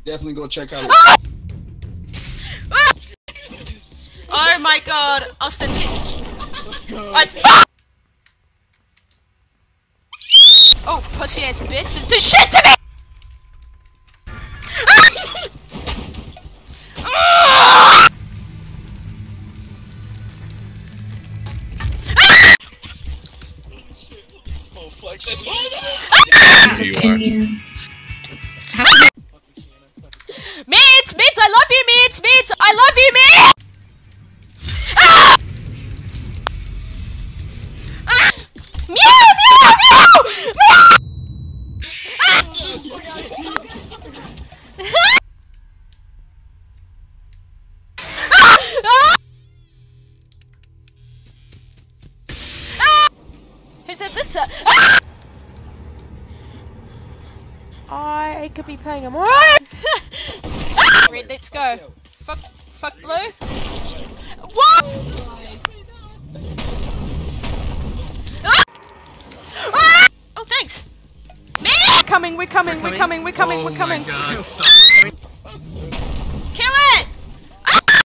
Definitely go check out. Oh my god, Austin hit. Oh, pussy ass bitch, do shit to me! Meats, I love you, Meats, I love you, Meats! Ah! Ah! Meow, meow, meow, meow! Who said this? I could be playing a more. Red, let's go. Fuck blue. What? Oh, thanks. Man! We're coming. Oh my God, stop.